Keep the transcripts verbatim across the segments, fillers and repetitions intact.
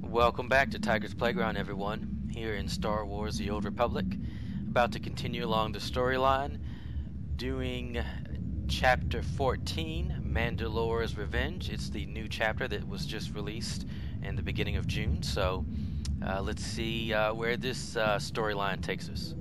Welcome back to Tiger's Playground, everyone. Here in Star Wars The Old Republic. About to continue along the storyline, doing Chapter fourteen, Mandalorian's Revenge. It's the new chapter that was just released in the beginning of June, so uh, let's see uh, where this uh, storyline takes us.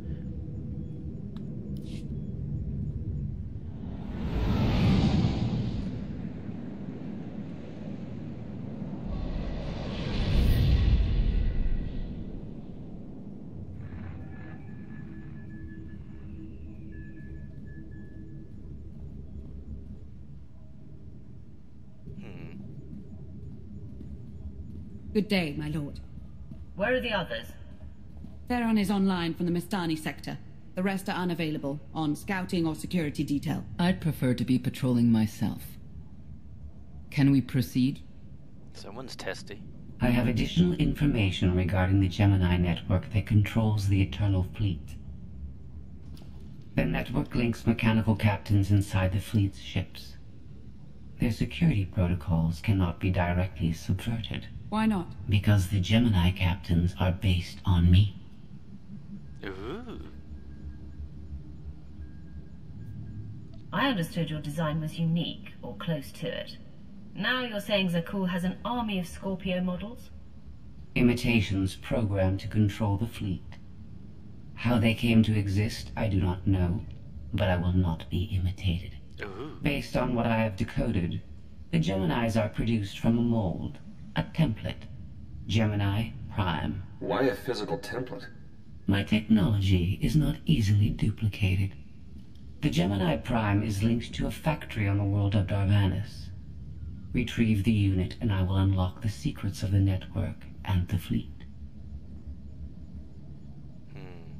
Good day, my lord. Where are the others? Theron is online from the Mistani sector. The rest are unavailable, on scouting or security detail. I'd prefer to be patrolling myself. Can we proceed? Someone's testy. I have additional information regarding the Gemini network that controls the Eternal Fleet. The network links mechanical captains inside the fleet's ships. Their security protocols cannot be directly subverted. Why not? Because the Gemini captains are based on me. Ooh. I understood your design was unique, or close to it. Now you're saying Zakul has an army of Scorpio models? Imitations programmed to control the fleet. How they came to exist, I do not know, but I will not be imitated. Ooh. Based on what I have decoded, the Geminis are produced from a mold. A template. Gemini Prime. Why a physical template? My technology is not easily duplicated. The Gemini Prime is linked to a factory on the world of Darvanis. Retrieve the unit and I will unlock the secrets of the network and the fleet. Hmm.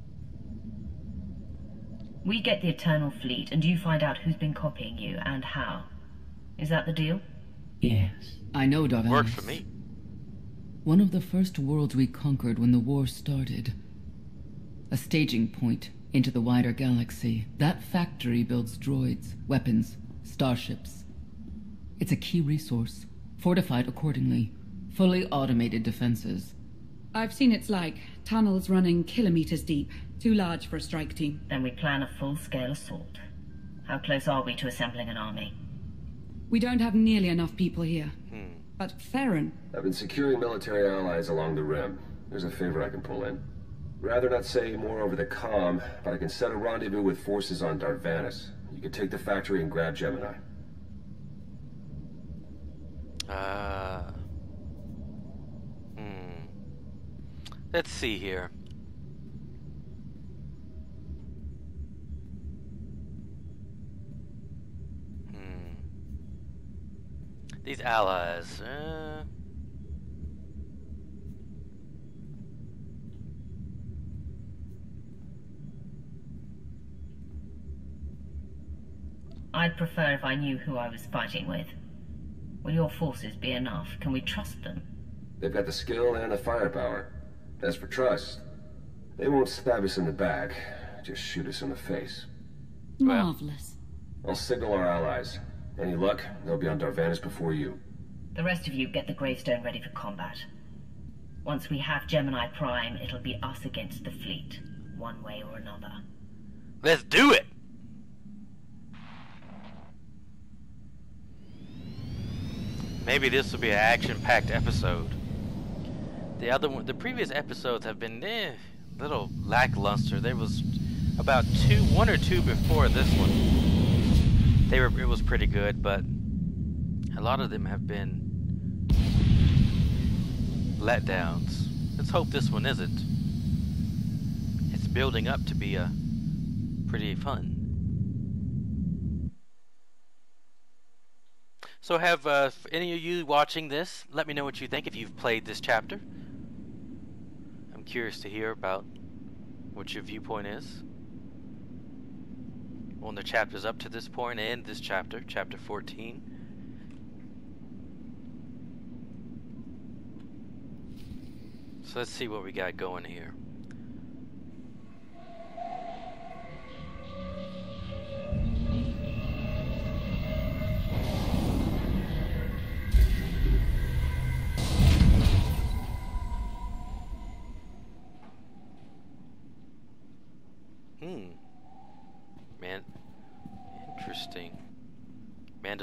We get the Eternal Fleet, and you find out who's been copying you, and how. Is that the deal? Yes. I know Darvanis. Worked for me. One of the first worlds we conquered when the war started. A staging point into the wider galaxy. That factory builds droids, weapons, starships. It's a key resource, fortified accordingly. Fully automated defenses. I've seen its like. Tunnels running kilometers deep. Too large for a strike team. Then we plan a full-scale assault. How close are we to assembling an army? We don't have nearly enough people here. Hmm. But Theron... I've been securing military allies along the rim. There's a favor I can pull in. Rather not say more over the comm, but I can set a rendezvous with forces on Darvanis. You can take the factory and grab Gemini. Uh... Hmm. Let's see here. These allies, uh... I'd prefer if I knew who I was fighting with. Will your forces be enough? Can we trust them? They've got the skill and the firepower. As for trust, they won't stab us in the back, just shoot us in the face. Well. Marvelous. I'll signal our allies. Any luck, they'll be on Darvanis before you. The rest of you get the gravestone ready for combat. Once we have Gemini Prime, it'll be us against the fleet, one way or another. Let's do it! Maybe this will be an action-packed episode. The other one, the previous episodes have been eh, a little lackluster. There was about two, one or two before this one. They were, it was pretty good, but a lot of them have been letdowns. Let's hope this one isn't. It's building up to be a pretty fun. So have uh, any of you watching this, let me know what you think if you've played this chapter. I'm curious to hear about what your viewpoint is on the chapters up to this point and this chapter, chapter fourteen. So let's see what we got going here.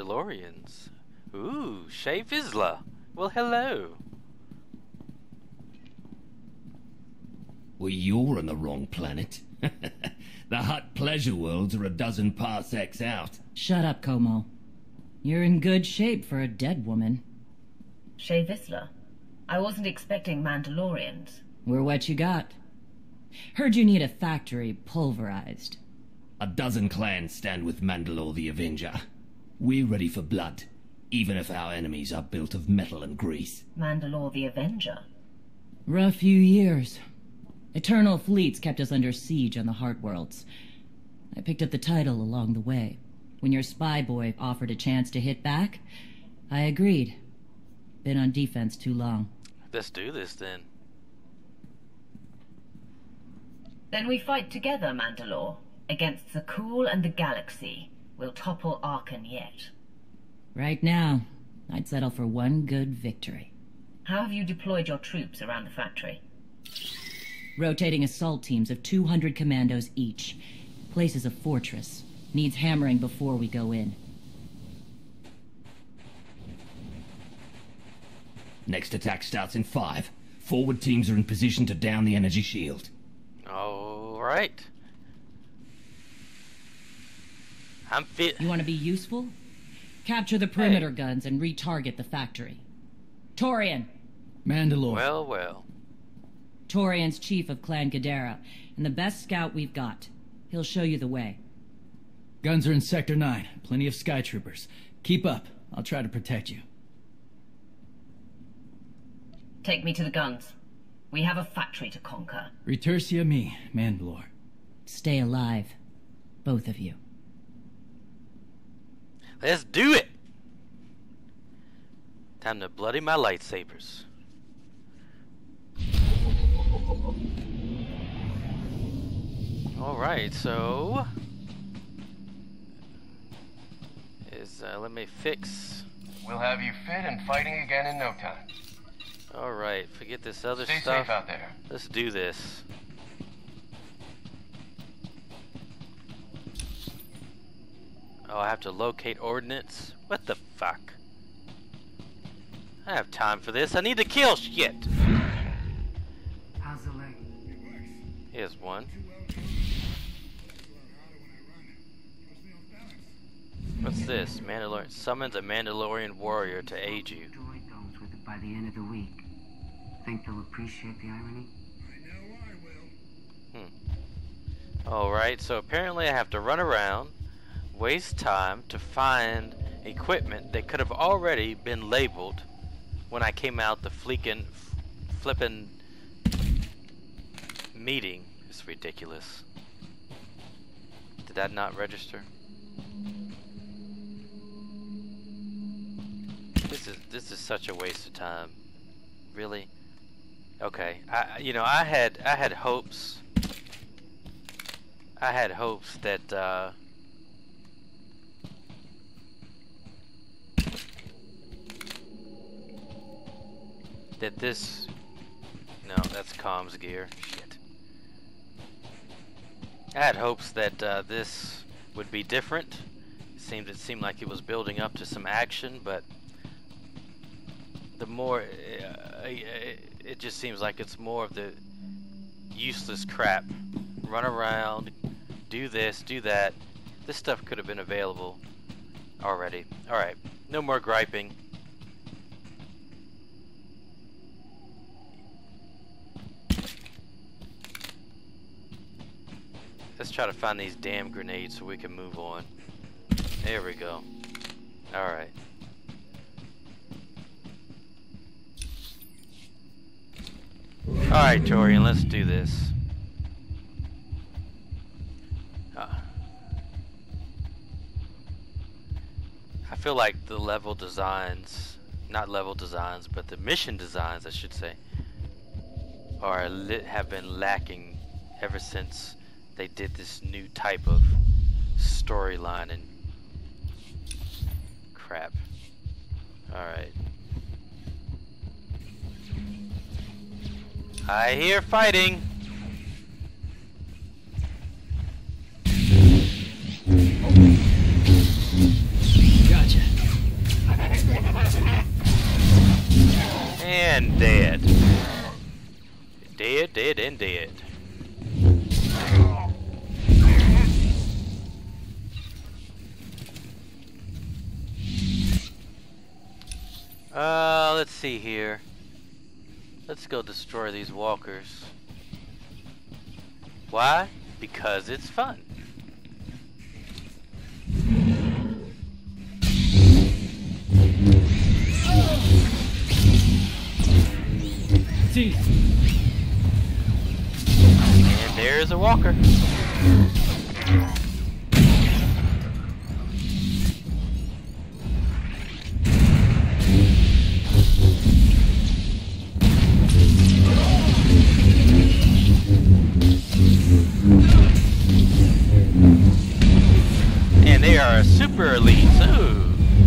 Mandalorians. Ooh, Shay Vizsla. Well, hello. Well, you're on the wrong planet. The Hutt pleasure worlds are a dozen parsecs out. Shut up, Como. You're in good shape for a dead woman. Shay Vizsla. I wasn't expecting Mandalorians. We're what you got. Heard you need a factory pulverized. A dozen clans stand with Mandalore the Avenger. We're ready for blood, even if our enemies are built of metal and grease. Mandalore the Avenger? Rough few years. Eternal fleets kept us under siege on the Heart Worlds. I picked up the title along the way. When your spy boy offered a chance to hit back, I agreed. Been on defense too long. Let's do this then. Then we fight together, Mandalore. Against the Cool and the Galaxy. We'll topple Arkan yet. Right now, I'd settle for one good victory. How have you deployed your troops around the factory? Rotating assault teams of two hundred commandos each. Place is a fortress. Needs hammering before we go in. Next attack starts in five. Forward teams are in position to down the energy shield. All right. I'm fit. You want to be useful? Capture the perimeter Hey. guns and retarget the factory. Torian! Mandalore. Well, well. Torian's chief of Clan Ghidorah, and the best scout we've got. He'll show you the way. Guns are in Sector nine. Plenty of Sky Troopers. Keep up. I'll try to protect you. Take me to the guns. We have a factory to conquer. Retursia me, Mandalore. Stay alive. Both of you. Let's do it! Time to bloody my lightsabers. Alright, so... Is, uh, let me fix... We'll have you fit and fighting again in no time. Alright, forget this other Stay stuff. safe out there. Let's do this. Oh, I have to locate ordnance? What the fuck? I have time for this. I need to kill shit! How's the leg? Here's one. What's this? Mandalorian summons a Mandalorian warrior to aid you. Enjoy those with it by the end of the week. Think they'll appreciate the irony? Hmm. Alright, so apparently I have to run around, waste time to find equipment that could have already been labeled when I came out the fleekin' flippin' meeting. It's ridiculous. Did that not register? This is this is such a waste of time. Really? Okay. I you know I had I had hopes. I had hopes that uh that this no, that's comms gear. Shit. I had hopes that uh, this would be different. It seemed it seemed like it was building up to some action, but the more uh, it just seems like it's more of the useless crap. Run around, do this, do that. This stuff could have been available already. Alright, no more griping. Let's try to find these damn grenades so we can move on. There we go. Alright. Alright, Torian, let's do this. Uh, I feel like the level designs, not level designs, but the mission designs, I should say, are lit, have been lacking ever since they did this new type of storyline and crap. Alright. I hear fighting! Gotcha. And dead. Dead, dead, and dead. Uh, let's see here. Let's go destroy these walkers. Why? Because it's fun. See. And there's a walker. And they are super elite too.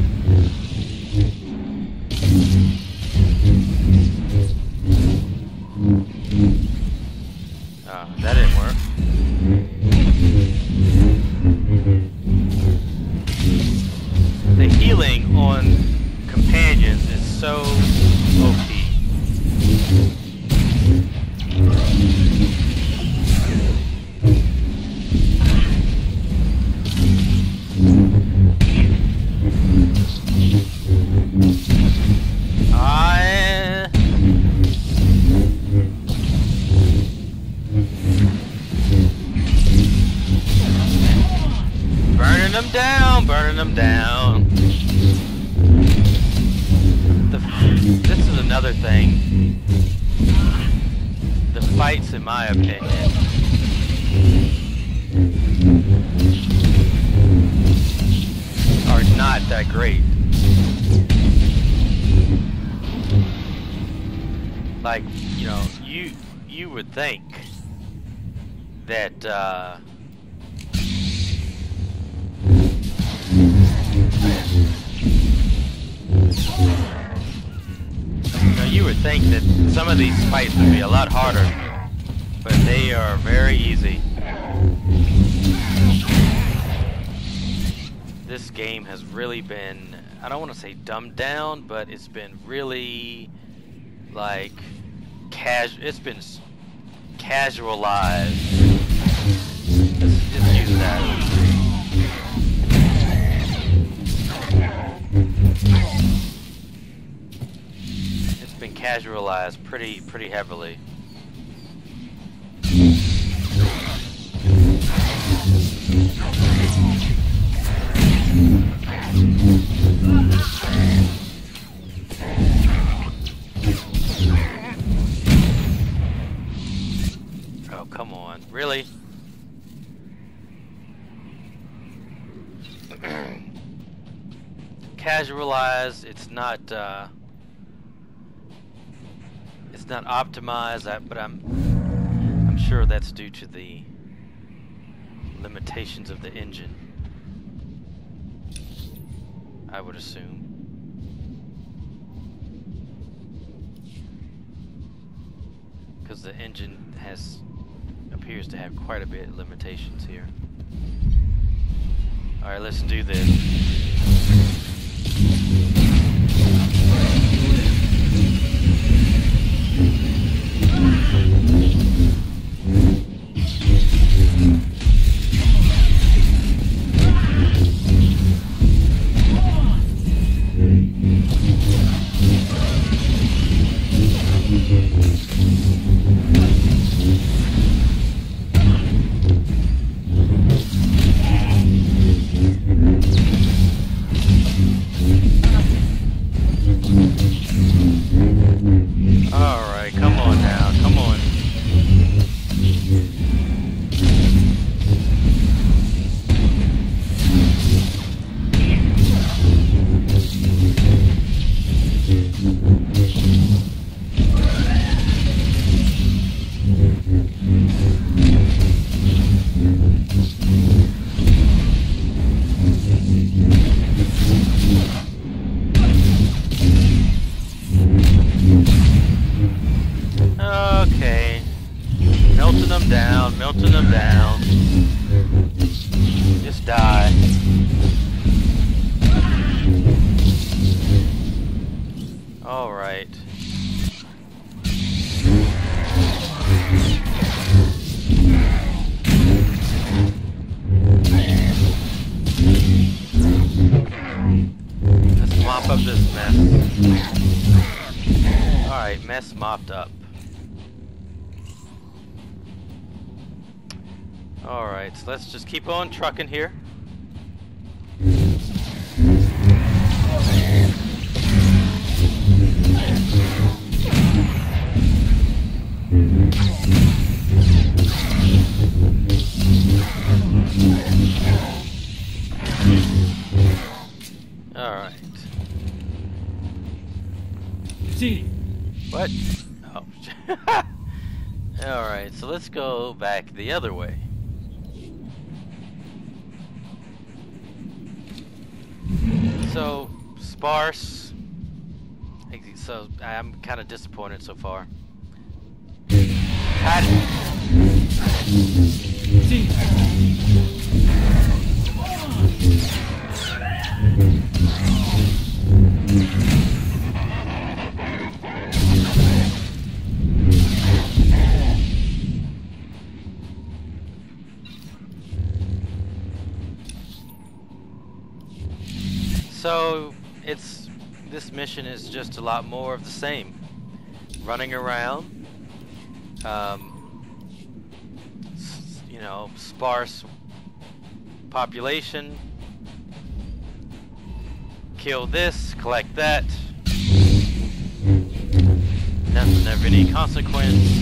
Oh, that didn't work. The healing on companions is so O P. I... Burning them down, burning them down. The, this is another thing. The fights, in my opinion, are not that great. Like, you know, you you would think that uh, you know, you would think that some of these fights would be a lot harder, but they are very easy. This game has really been, I don't want to say dumbed down, but it's been really, like, casual, it's been casualized. Let's just use that. It's been casualized pretty, pretty heavily. Oh, come on. Really? Casualized, it's not uh, it's not optimized, but I'm I'm sure that's due to the limitations of the engine, I would assume. Because the engine has appears to have quite a bit of limitations here. Alright, let's do this. Alright, come on now, come on. Okay. Melting them down, melting them down. Just die. Alright. mess. Alright, mess mopped up. Alright, so let's just keep on trucking here. Alright. See? What? Oh. Alright, so let's go back the other way. So, sparse. So, I'm kind of disappointed so far. Got it. See? So, it's, this mission is just a lot more of the same. Running around, um, s you know, sparse population, kill this, collect that, nothing of any consequence.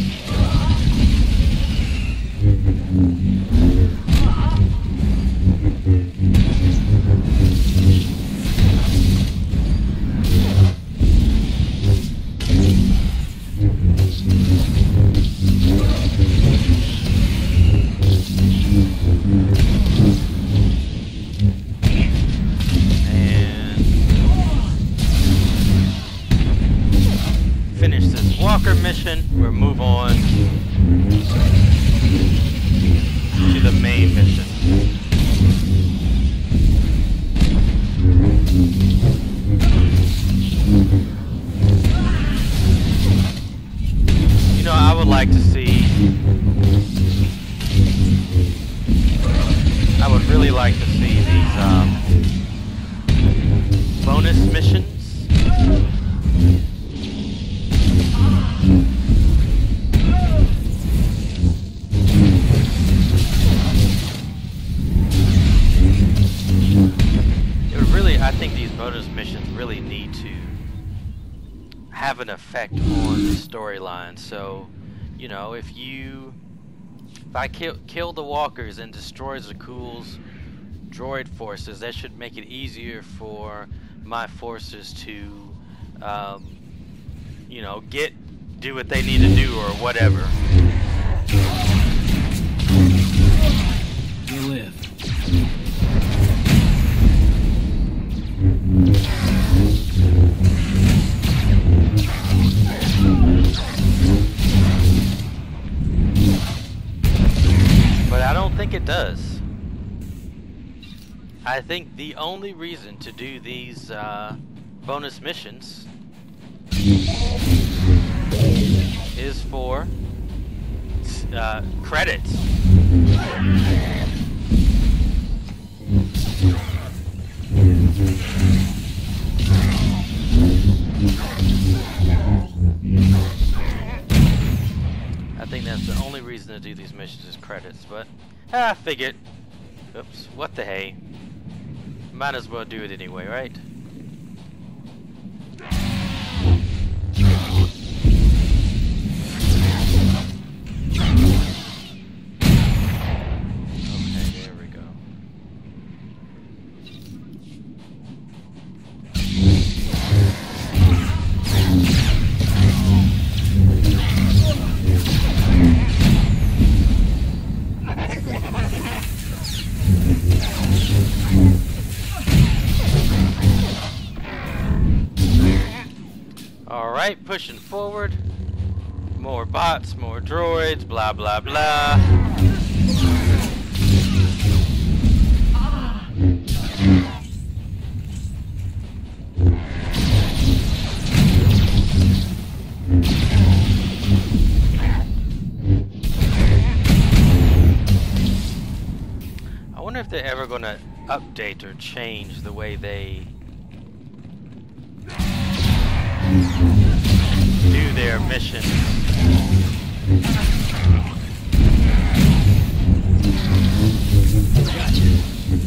Mission, we'll move on to the main mission. You know, I would like to see, I would really like to see these um, bonus missions. I think these bonus missions really need to have an effect on the storyline. So, you know, if you, if I kill kill the walkers and destroy Zakuul's droid forces, that should make it easier for my forces to, um, you know, get do what they need to do or whatever. You live. But I don't think it does. I think the only reason to do these uh, bonus missions is for uh, credits. I think that's the only reason to do these missions is credits, but ah, I figured. Oops, what the hey. Might as well do it anyway, right? Okay, there we go. Alright, pushing forward. More bots, more droids, blah blah blah. I wonder if they're ever going to update or change the way they their missions. Gotcha.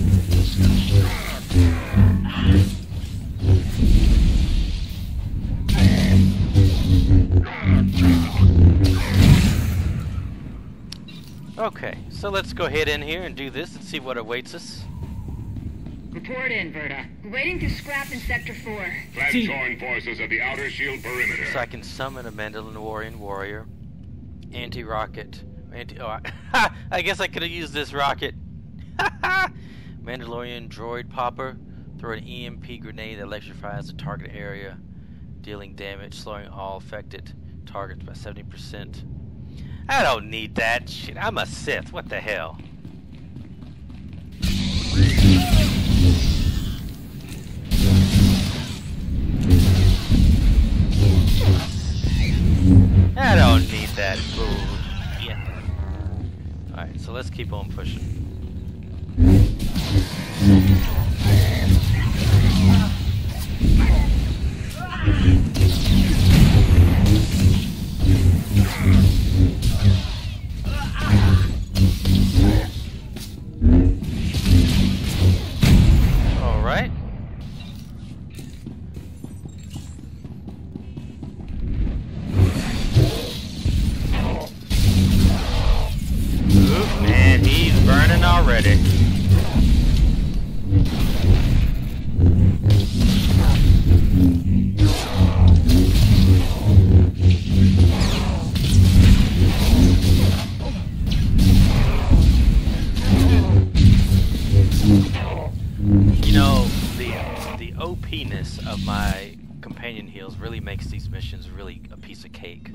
Okay, so let's go ahead in here and do this and see what awaits us. Report in, Verta. We're waiting to scrap in Sector four. Flag join forces of the outer shield perimeter. So I can summon a Mandalorian warrior. Anti-rocket. Anti oh, I, I guess I could have used this rocket. Mandalorian droid popper. Throw an E M P grenade that electrifies the target area, dealing damage, slowing all affected targets by seventy percent. I don't need that shit. I'm a Sith. What the hell? I don't need that food. Yeah. Alright, so let's keep on pushing. Alright. Oop, man, he's burning already. You know, the the O P-ness of my companion heals really makes these missions really a piece of cake.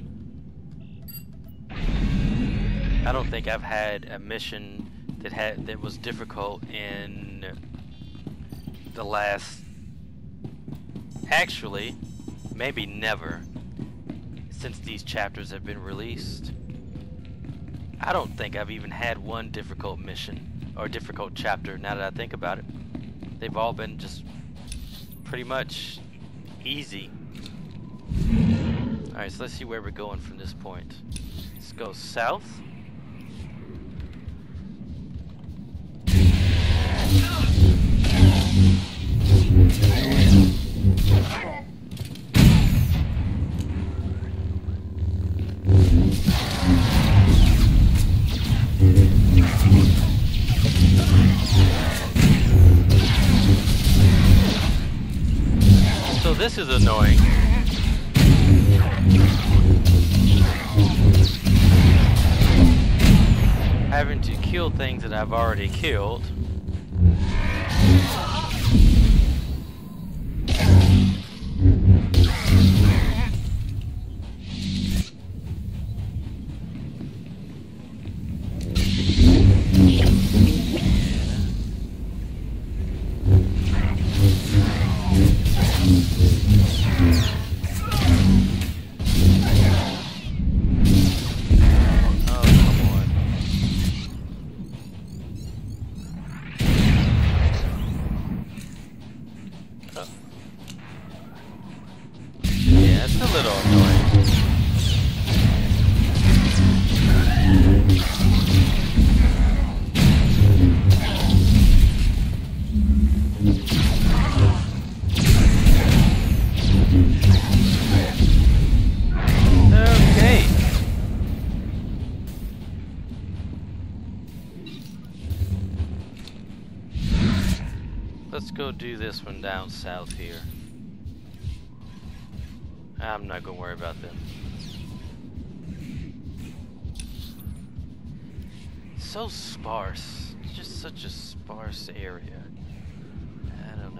I don't think I've had a mission that had that was difficult in the last, actually, maybe never, since these chapters have been released. I don't think I've even had one difficult mission or difficult chapter, now that I think about it. They've all been just pretty much easy. Alright, so let's see where we're going from this point. Let's go south. So this is annoying. Having to kill things that I've already killed. Let's go do this one down south here. I'm not gonna worry about them. So sparse. It's just such a sparse area. I don't know.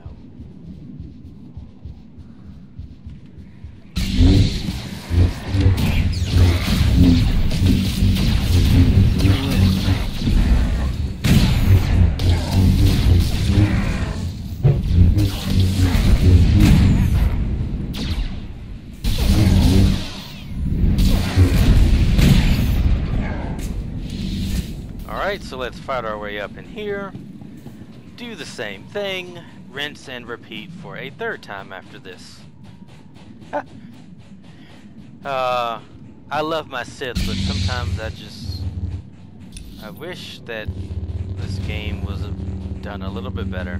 Alright, so let's fight our way up in here. Do the same thing. Rinse and repeat for a third time after this. Ah. Uh, I love my Sith, but sometimes I just... I wish that this game was done a little bit better.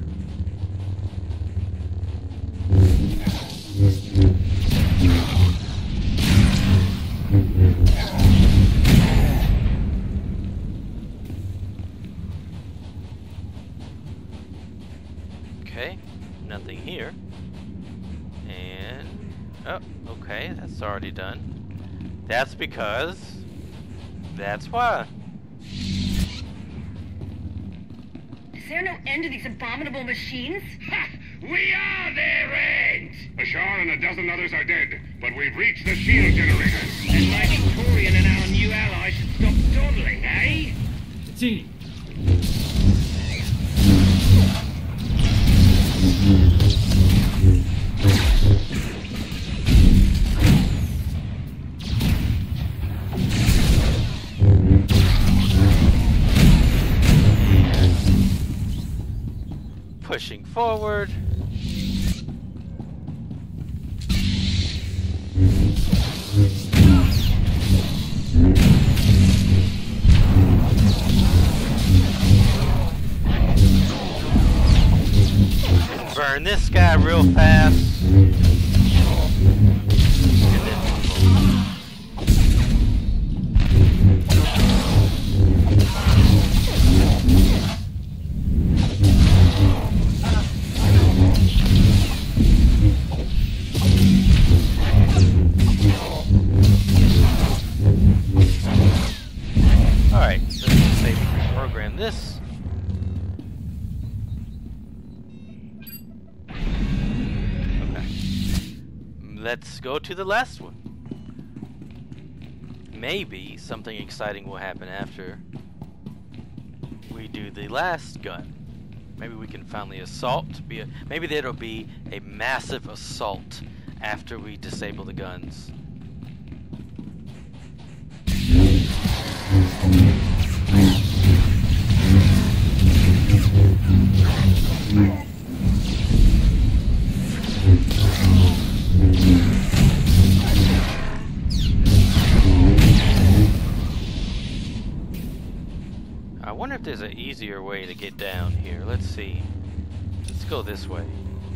Okay, nothing here. And... oh, okay, that's already done. That's because... that's why. Is there no end to these abominable machines? Ha! We are their end! Ashar and a dozen others are dead, but we've reached the shield generators. And my Victorian and our new ally should stop dawdling, eh? Team. Pushing forward. Burn this guy real fast. And then alright, so let's say we can program this. Okay. Let's go to the last one. Maybe something exciting will happen after we do the last gun. Maybe we can finally assault. Be a, maybe there'll be a massive assault after we disable the guns. I wonder if there's an easier way to get down here. Let's see. Let's go this way.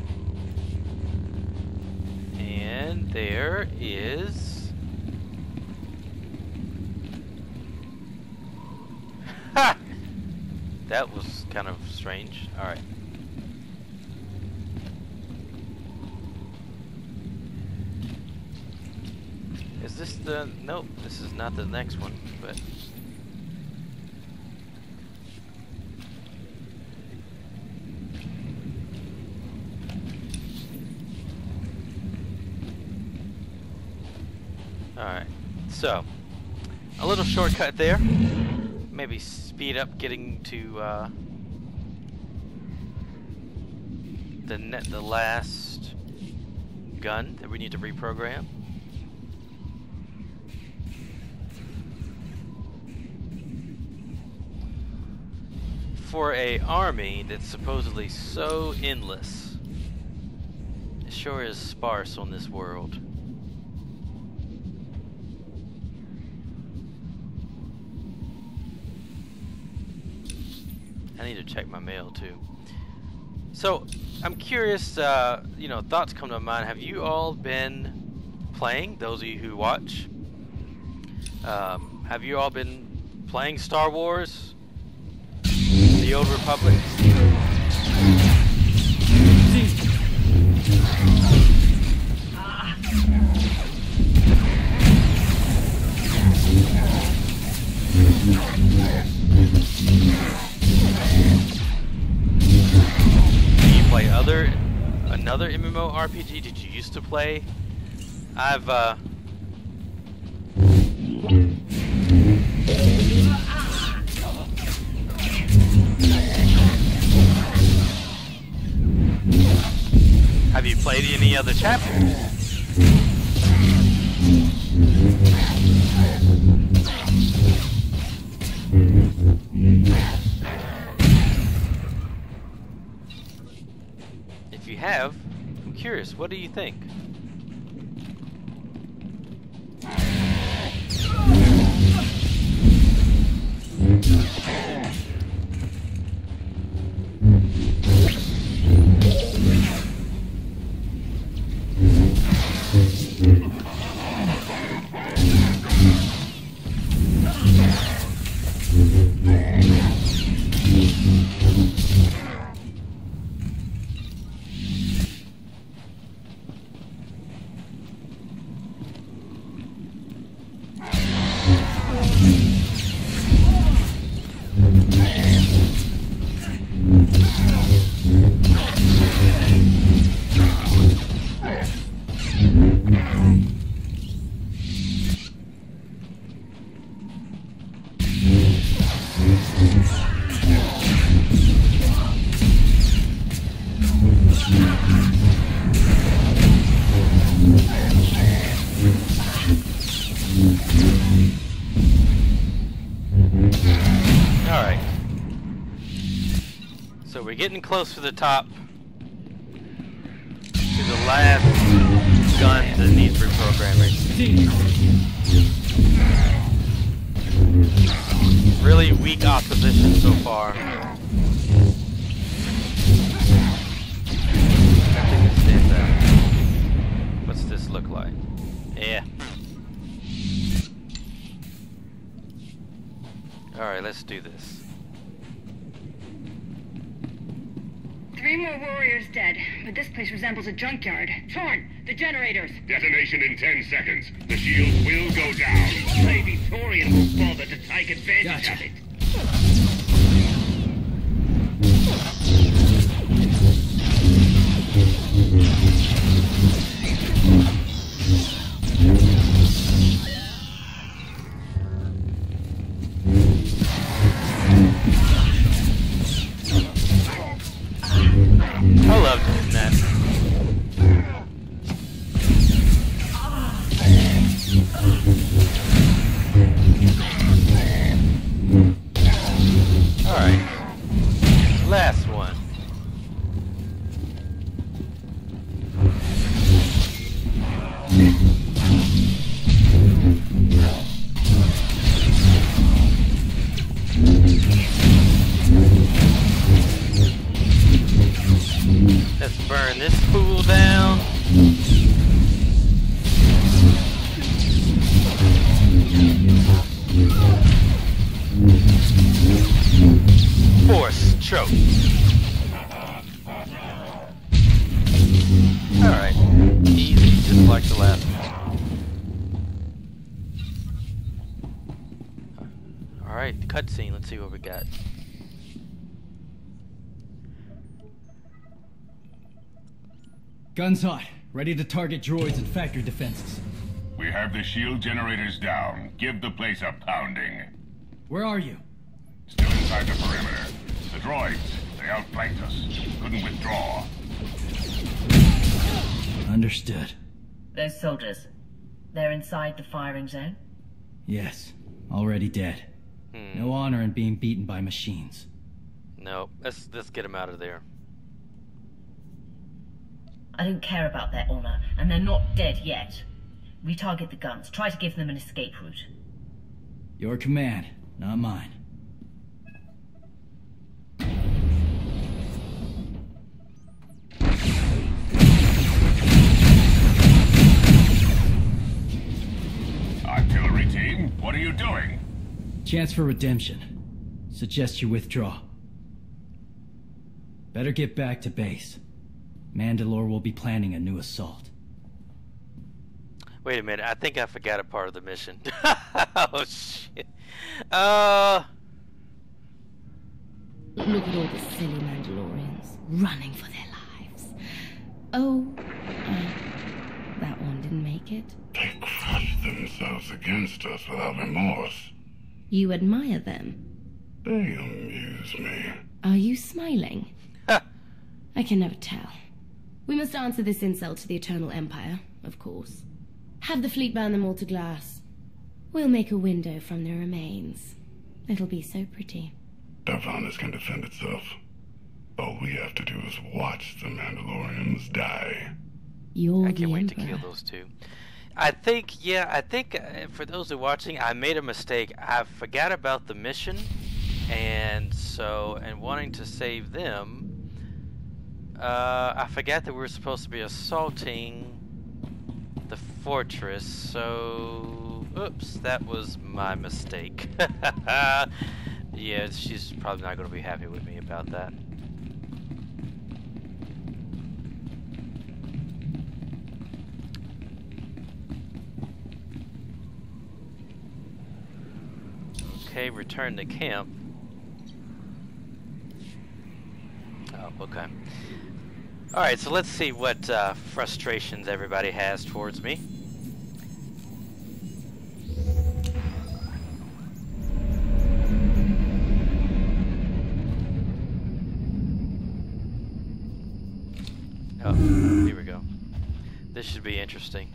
And there is... ha! That was kind of strange. Alright. Is this the... nope, this is not the next one, but... alright, so, a little shortcut there. Maybe speed up getting to uh, the net, the last gun that we need to reprogram. For a army that's supposedly so endless, it sure is sparse on this world. I need to check my mail too. So, I'm curious, uh, you know, thoughts come to mind. Have you all been playing, those of you who watch? Um, have you all been playing Star Wars? The Old Republic? Play other another M M O R P G? Did you used to play? I've uh have you played any other chapters? If you have, I'm curious, what do you think? getting close to the top. To the last gun that needs reprogramming. Really weak opposition so far. I think it stands out. What's this look like? Yeah. Alright, let's do this. Three more warriors dead, but this place resembles a junkyard. Torn, the generators. Detonation in ten seconds. The shield will go down. Maybe Torian will bother to take advantage Gotcha. of it. I love doing that. Alright. Last one. Let's burn this fool down. Force choke. Alright. Easy, just like the last one. Alright, cutscene. Let's see what we got. Guns hot. Ready to target droids and factory defenses. We have the shield generators down. Give the place a pounding. Where are you? Still inside the perimeter. The droids, they outflanked us. Couldn't withdraw. Understood. Those soldiers, they're inside the firing zone? Yes. Already dead. Hmm. No honor in being beaten by machines. No, let's let's get him out of there. I don't care about their honor, and they're not dead yet. Retarget the guns. Try to give them an escape route. Your command, not mine. Artillery team, what are you doing? Chance for redemption. Suggest you withdraw. Better get back to base. Mandalore will be planning a new assault. Wait a minute, I think I forgot a part of the mission. Oh shit. Uh Look at all the silly Mandalorians running for their lives. Oh, uh, that one didn't make it. They crushed themselves against us without remorse. You admire them. They amuse me. Are you smiling? I can never tell. We must answer this insult to the Eternal Empire, of course. Have the fleet burn them all to glass. We'll make a window from their remains. It'll be so pretty. Darvanis can defend itself. All we have to do is watch the Mandalorians die. You're I the can't wait Emperor. to kill those two. I think, yeah, I think uh, for those who are watching, I made a mistake. I forgot about the mission, and so, and wanting to save them, uh, I forgot that we were supposed to be assaulting the fortress, so, oops, that was my mistake. Yeah, she's probably not going to be happy with me about that. Okay, return to camp. Oh, okay. Alright, so let's see what uh, frustrations everybody has towards me. Oh, here we go. This should be interesting.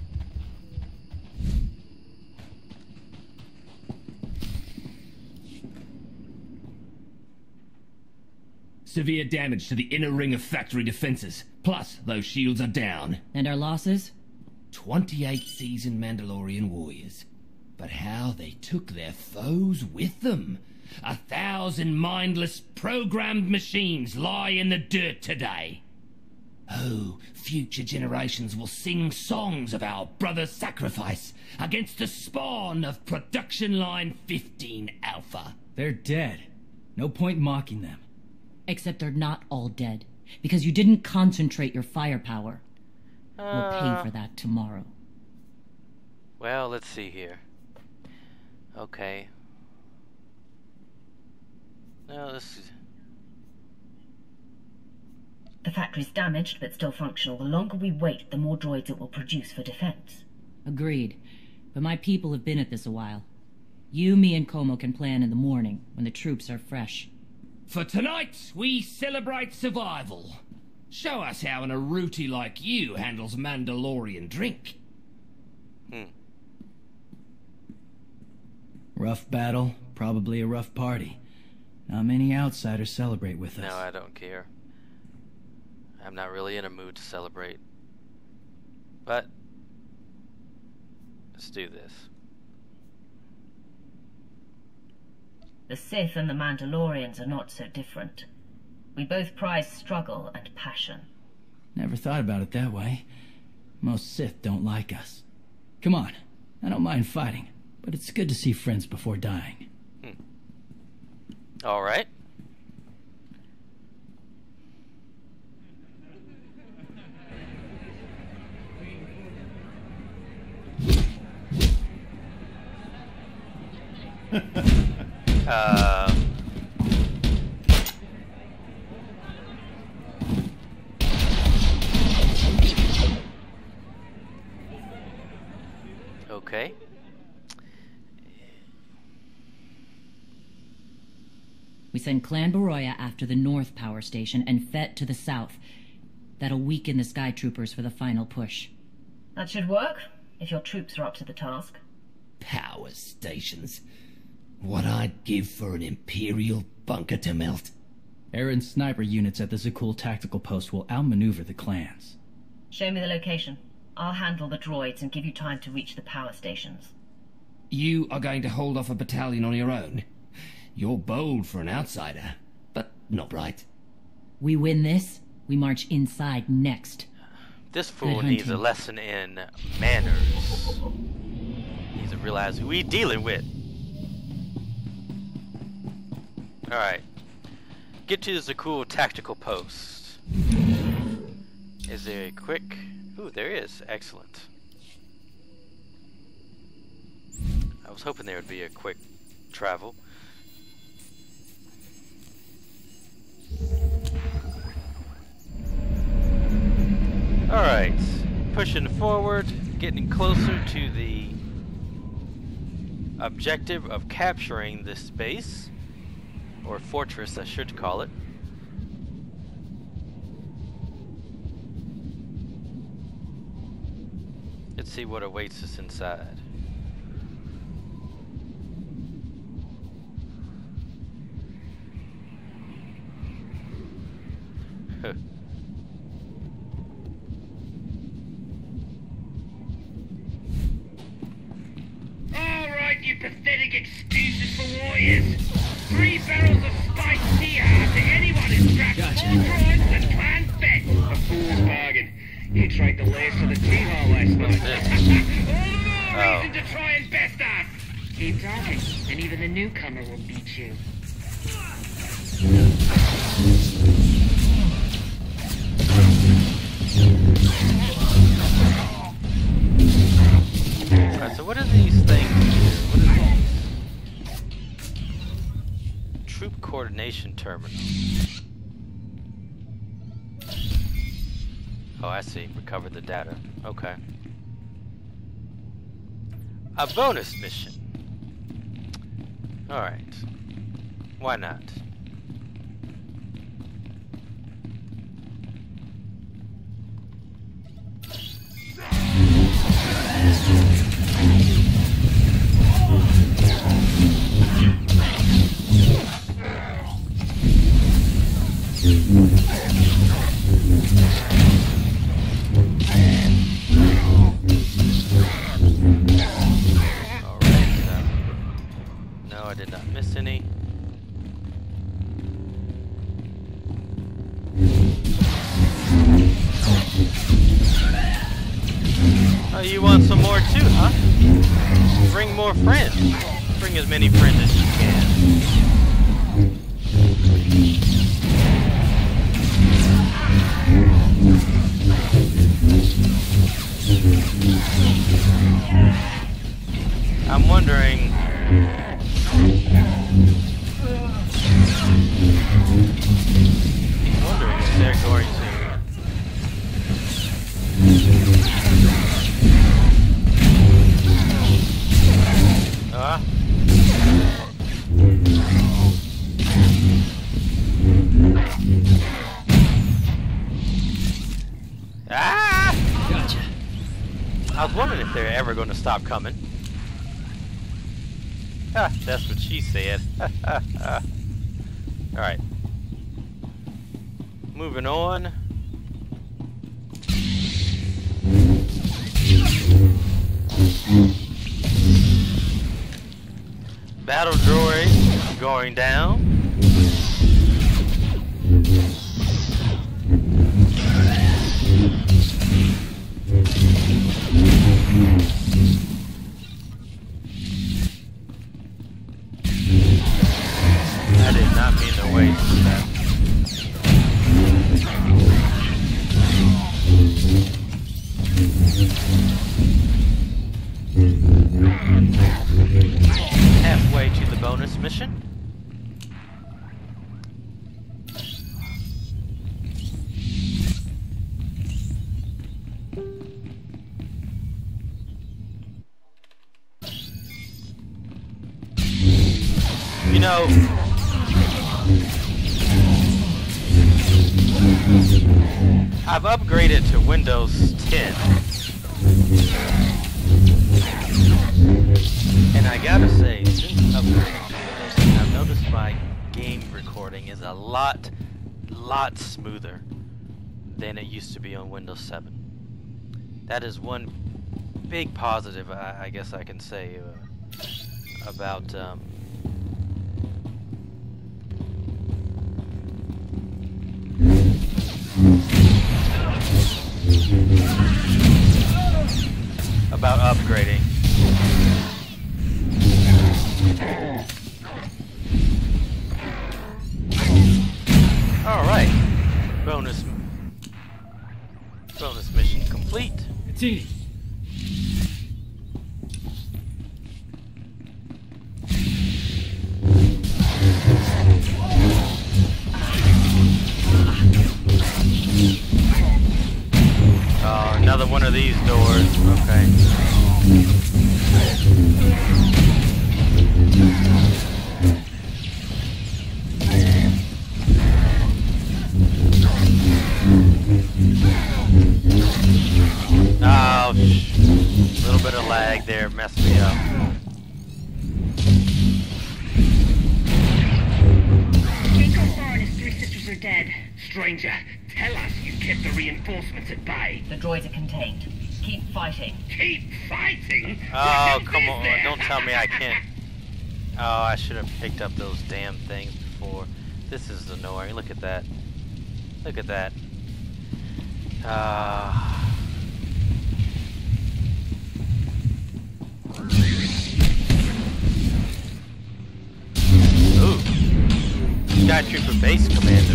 Severe damage to the inner ring of factory defenses. Plus, those shields are down. And our losses? twenty-eight seasoned Mandalorian warriors. But how they took their foes with them. A thousand mindless, programmed machines lie in the dirt today. Oh, future generations will sing songs of our brother's sacrifice against the spawn of Production Line fifteen Alpha. They're dead. No point mocking them. Except they're not all dead, because you didn't concentrate your firepower. Uh, we'll pay for that tomorrow. Well, let's see here. Okay. No, this is... The factory's damaged, but still functional. The longer we wait, the more droids it will produce for defense. Agreed. But my people have been at this a while. You, me, and Como can plan in the morning, when the troops are fresh. For tonight, we celebrate survival. Show us how an Aruti like you handles Mandalorian drink. Hmm. Rough battle, probably a rough party. Not many outsiders celebrate with us. No, I don't care. I'm not really in a mood to celebrate. But let's do this. The Sith and the Mandalorians are not so different. We both prize struggle and passion. Never thought about it that way. Most Sith don't like us. Come on, I don't mind fighting, but it's good to see friends before dying. Hmm. All right. uh... Okay. We send Clan Baroya after the North Power Station and Fett to the south. That'll weaken the Sky Troopers for the final push. That should work, if your troops are up to the task. Power stations. What I'd give for an Imperial bunker to melt. Aaron's sniper units at the Zakul tactical post will outmaneuver the clans. Show me the location. I'll handle the droids and give you time to reach the power stations. You are going to hold off a battalion on your own? You're bold for an outsider, but not bright. We win this, we march inside next. This fool needs a lesson in manners. Needs to realize who he's dealing with. Alright. Get to the Zakul tactical post. Is there a quick... Ooh, there is. Excellent. I was hoping there would be a quick travel. Alright. Pushing forward, getting closer to the objective of capturing this base. Or fortress, I should call it. Let's see what awaits us inside. Huh. Alright, you pathetic excuses for warriors. Three barrels of spiced tea to anyone who grabs Gotcha. four droids and Clan Fett. A fool's bargain. You tried the lace of the tea hall last night. All the more Oh. reason to try and best us. Keep talking, and even the newcomer will beat you. Alright, so what are these things here? What are these? Troop coordination terminal. Oh, I see. Recover the data. Okay. A bonus mission. Alright. Why not? bring more friends. Bring as many friends as you can. I'm wondering... I'm wondering if they're going to... Uh. Ah! Gotcha. I was wondering if they're ever going to stop coming. Ha, that's what she said. Alright. Moving on. Battle droid going down. I did not mean to waste that. Halfway to the bonus mission. You know, I've upgraded to Windows ten. And I gotta say, since upgrading to Windows ten, I've noticed my game recording is a lot, lot smoother than it used to be on Windows seven. That is one big positive, I, I guess I can say, uh, about um, about upgrading. All right, bonus bonus mission complete. It's easy. Oh, another one of these doors. Okay. Oh, sh a little bit of lag there messed me up. Jacob Thor and his three sisters are dead. Stranger, tell us you kept the reinforcements at bay. The droids are contained. Keep fighting. Keep fighting? Oh, come on. Don't tell me I can't. Oh, I should have picked up those damn things before. This is annoying. Look at that. Look at that. Ah. Uh, Ooh. Sky Trooper Base Commander.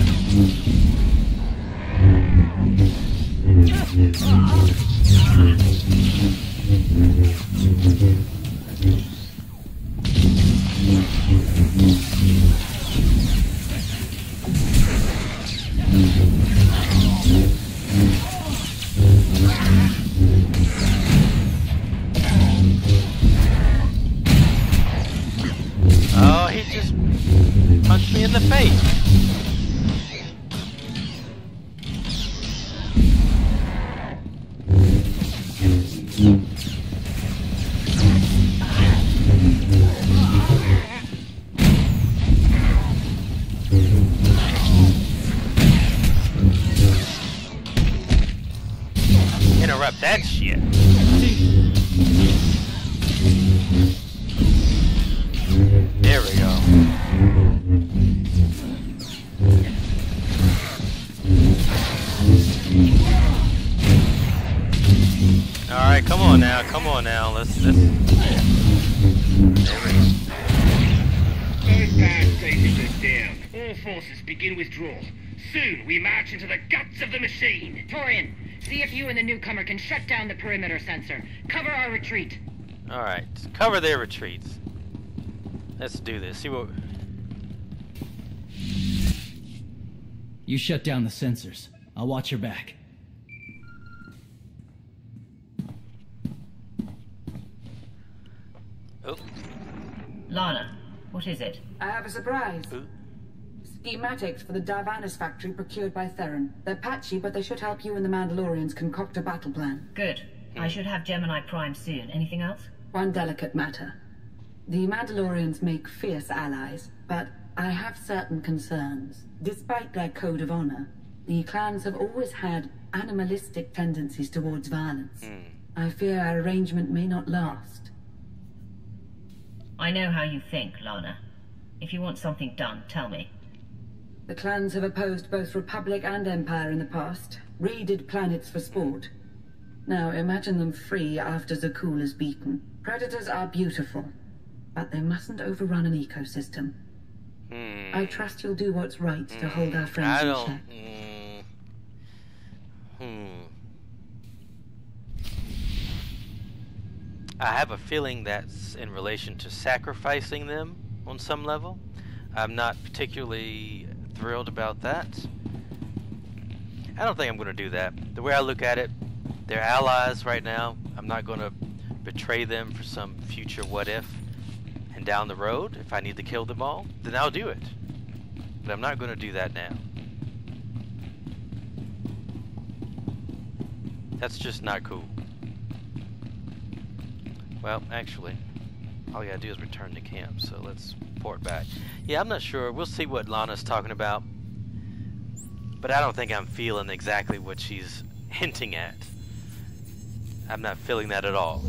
Oh, he just punched me in the face. Interrupt that shit. There we go. All right, come on now, come on now. Let's let's begin withdrawal. Soon we march into the guts of the machine. Torian, see if you and the newcomer can shut down the perimeter sensor. Cover our retreat. Alright, cover their retreats. Let's do this. See what... You shut down the sensors. I'll watch your back. Oh. Lana, what is it? I have a surprise. Ooh. Schematics for the Darvanis factory procured by Theron. They're patchy, but they should help you and the Mandalorians concoct a battle plan. Good. I should have Gemini Prime soon. Anything else? One delicate matter. The Mandalorians make fierce allies, but I have certain concerns. Despite their code of honor, the clans have always had animalistic tendencies towards violence. Mm. I fear our arrangement may not last. I know how you think, Lana. If you want something done, tell me. The clans have opposed both Republic and Empire in the past, raided planets for sport. Now imagine them free after Zakul is beaten. Predators are beautiful, but they mustn't overrun an ecosystem. Hmm. I trust you'll do what's right to Hmm. hold our friends I in don't... check. Mm, hmm. I have a feeling that's in relation to sacrificing them on some level. I'm not particularly thrilled about that. I don't think I'm going to do that. The way I look at it, they're allies right now. I'm not going to betray them for some future what if. And down the road, if I need to kill them all, then I'll do it. But I'm not going to do that now. That's just not cool. Well, actually, all you gotta do is return to camp, so let's port back. Yeah, I'm not sure. We'll see what Lana's talking about. But I don't think I'm feeling exactly what she's hinting at. I'm not feeling that at all.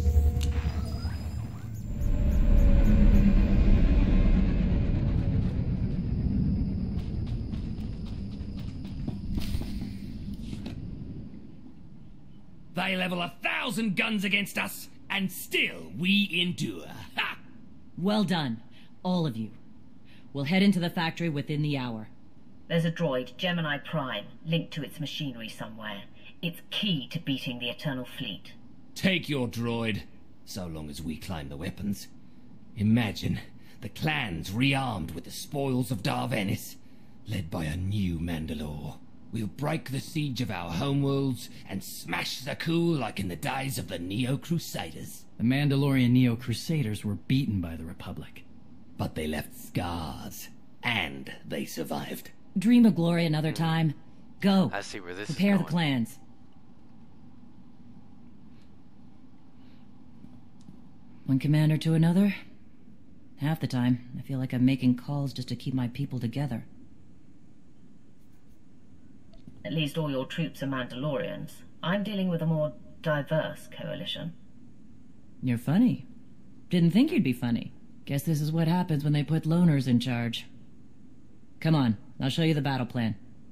They level a thousand guns against us, and still we endure. Ha! Well done, all of you. We'll head into the factory within the hour. There's a droid, Gemini Prime, linked to its machinery somewhere. It's key to beating the Eternal Fleet. Take your droid, so long as we claim the weapons. Imagine the clans rearmed with the spoils of Darvanis, led by a new Mandalore. We'll break the siege of our homeworlds and smash Zakul like in the days of the Neo-Crusaders. The Mandalorian Neo-Crusaders were beaten by the Republic. But they left scars, and they survived. Dream of glory another time. Go. I see where this Prepare is the going. clans. One commander to another. Half the time, I feel like I'm making calls just to keep my people together. At least all your troops are Mandalorians. I'm dealing with a more diverse coalition. You're funny. Didn't think you'd be funny. Guess this is what happens when they put loners in charge. Come on, I'll show you the battle plan.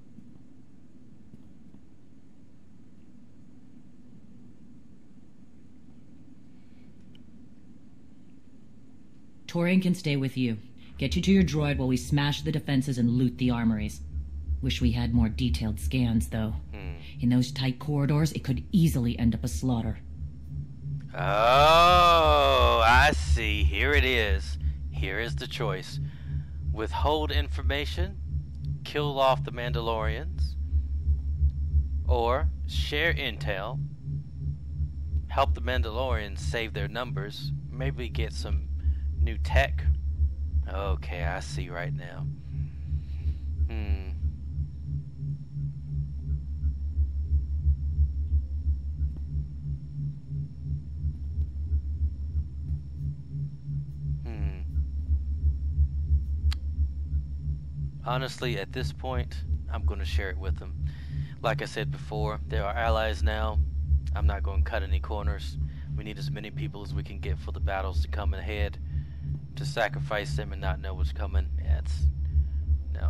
Torian can stay with you. Get you to your droid while we smash the defenses and loot the armories. Wish we had more detailed scans, though. Hmm. In those tight corridors, it could easily end up a slaughter. Oh, I see. Here it is. Here is the choice. Withhold information, kill off the Mandalorians, or share intel, help the Mandalorians save their numbers, maybe get some new tech. Okay, I see right now. Hmm. Honestly, at this point, I'm going to share it with them. Like I said before, they are allies now. I'm not going to cut any corners. We need as many people as we can get for the battles to come ahead. To sacrifice them and not know what's coming, yeah, it's... no.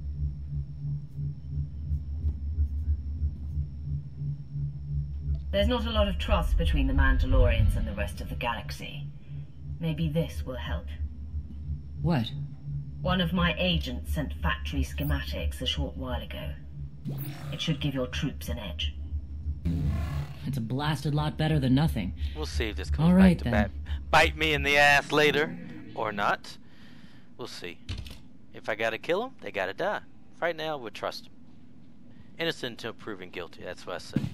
There's not a lot of trust between the Mandalorians and the rest of the galaxy. Maybe this will help. What? One of my agents sent factory schematics a short while ago. It should give your troops an edge. It's a blasted lot better than nothing. We'll see if this comes All right, back to then. bat, bite me in the ass later, or not. We'll see. If I gotta kill them, they gotta die. Right now, we'll trust them. Innocent until proven guilty, that's what I say.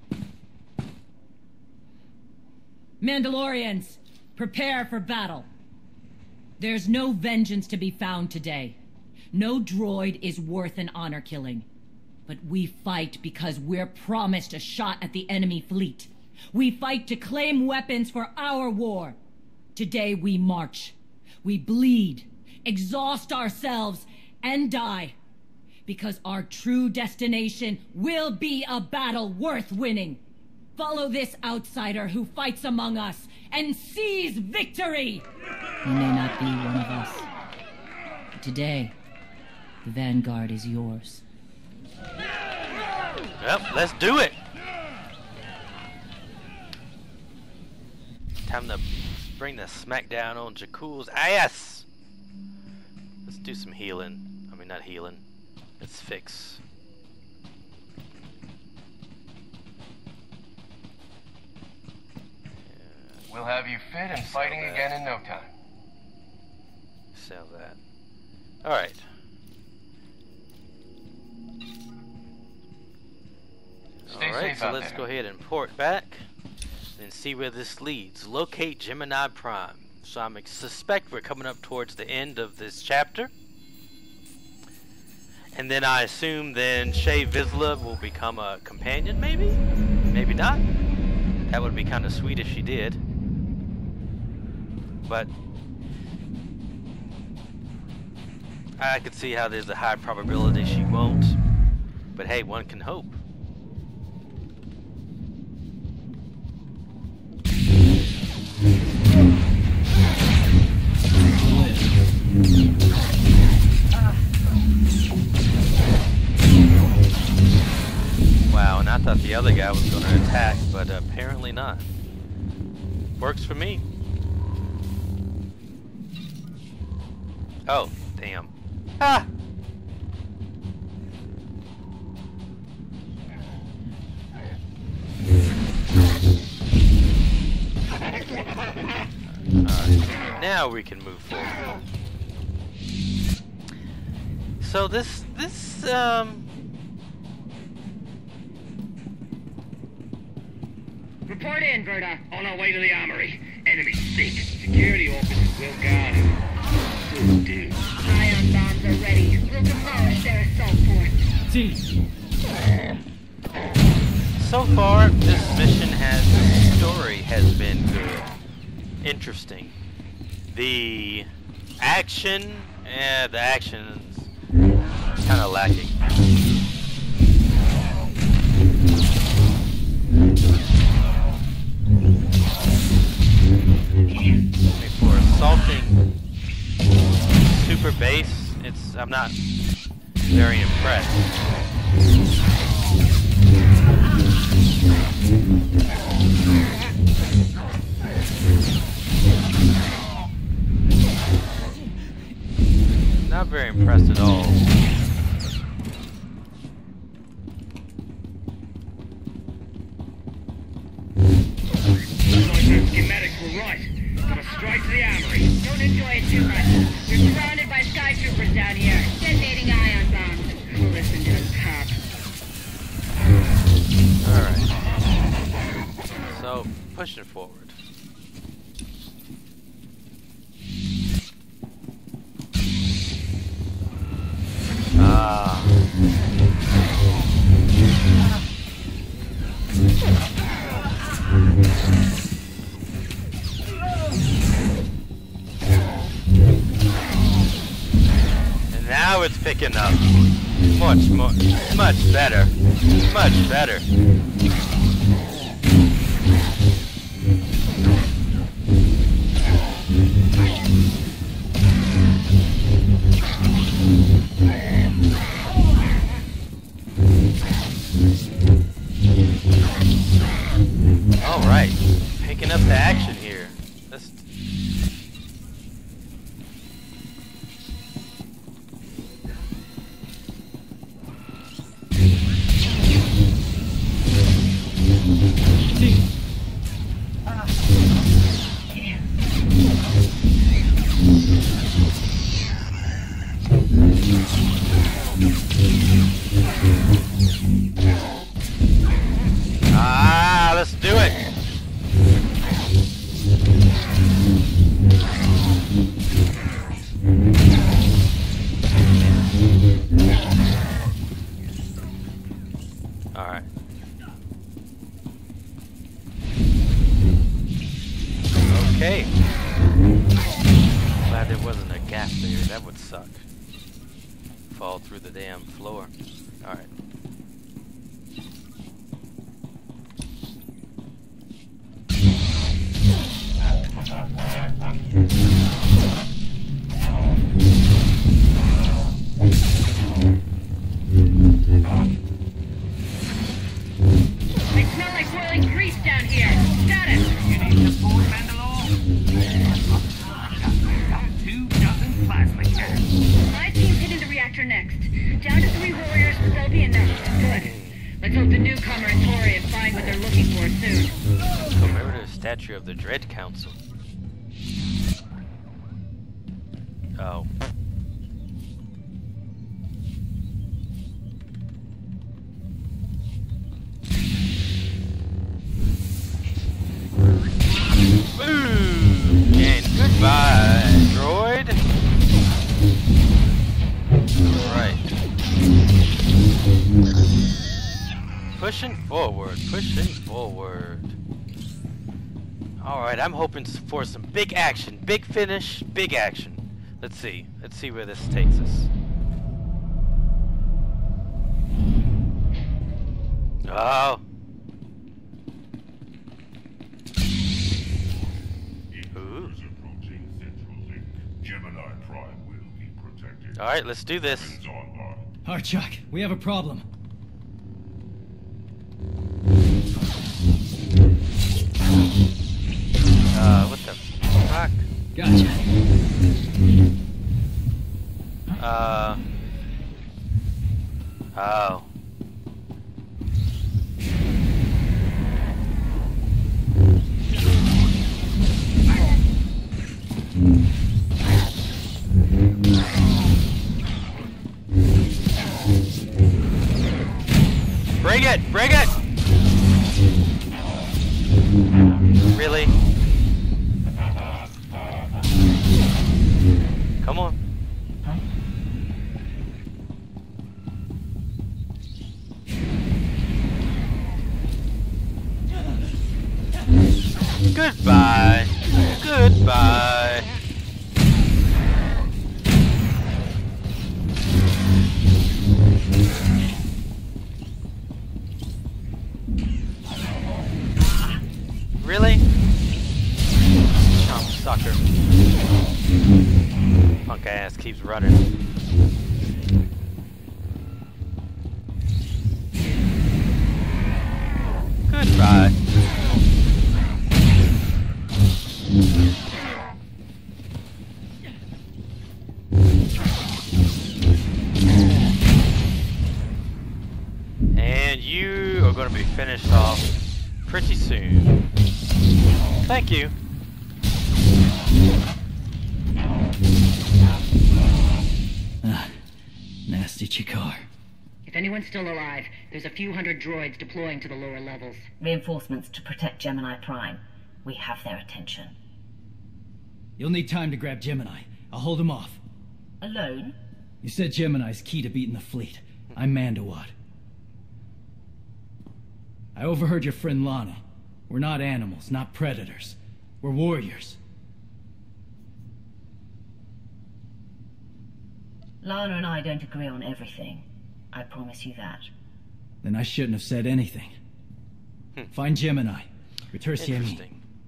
Mandalorians, prepare for battle. There's no vengeance to be found today. No droid is worth an honor killing. But we fight because we're promised a shot at the enemy fleet. We fight to claim weapons for our war. Today we march. We bleed, exhaust ourselves, and die. Because our true destination will be a battle worth winning. Follow this outsider who fights among us and seize victory! He may not be one of us. But today, the vanguard is yours. Well, let's do it! Time to bring the smackdown on Jakku's ass! Let's do some healing. I mean, not healing. Let's fix. We'll have you fit and fighting that. again in no time. Sell that. Alright. Stay Alright, safe so out let's there. go ahead and port back and see where this leads. Locate Gemini Prime. So I suspect we're coming up towards the end of this chapter. And then I assume then Shay Vizsla will become a companion, maybe? Maybe not. That would be kind of sweet if she did. But I could see how there's a high probability she won't. But hey, one can hope. Wow, and I thought the other guy was going to attack, but apparently not. Works for me. Oh, damn. Ah! Alright, now we can move forward. So this, this, um... Report in, Verda. On our way to the armory. Enemy thick. Security officers will guard it. Good dude. Ion bombs are ready. We'll demolish their assault force. See. So far, this mission has, the story has been good. Interesting. The action, eh, the action's kind of lacking. For assaulting super base, it's I'm not very impressed. Not very impressed at all. Schematics were right. Gotta strike to the armory. Don't enjoy it too much. We're surrounded by sky troopers down here. Detonating ion bombs. Listen to the cop. Alright. So, pushing forward. Ah. And now it's picking up. Much more, much better. Much better. Alright, picking up the action here. Let's... Glad there wasn't a gap there. That would suck. Fall through the damn floor. Alright. I smell like boiling grease down here. Got it. You need support, Mandalore? Two dozen plasma cannons. My team's hitting the reactor next. Down to three warriors, but they'll be enough. Good. Let's hope the newcomer and Torian find what they're looking for soon. Commemorative statue of the Dread Council. Oh. Boom! And goodbye, droid. Right. Pushing forward, pushing forward. Alright, I'm hoping for some big action. Big finish, big action. Let's see. Let's see where this takes us. Oh. Ooh. Alright, let's do this. Archuk, we have a problem. Uh, what the fuck? Gotcha. Uh. Oh. Bring it! Bring it! Really? Come on. Goodbye. Goodbye. Really? Chump sucker. Punk ass keeps running. Goodbye. And you are going to be finished off pretty soon. Thank you. Ah, nasty Chikar. If anyone's still alive, there's a few hundred droids deploying to the lower levels. Reinforcements to protect Gemini Prime. We have their attention. You'll need time to grab Gemini. I'll hold him off. Alone? You said Gemini's key to beating the fleet. I'm Mandawat. I overheard your friend Lana. We're not animals, not predators. We're warriors. Lana and I don't agree on everything. I promise you that. Then I shouldn't have said anything. Find Gemini. Return to me.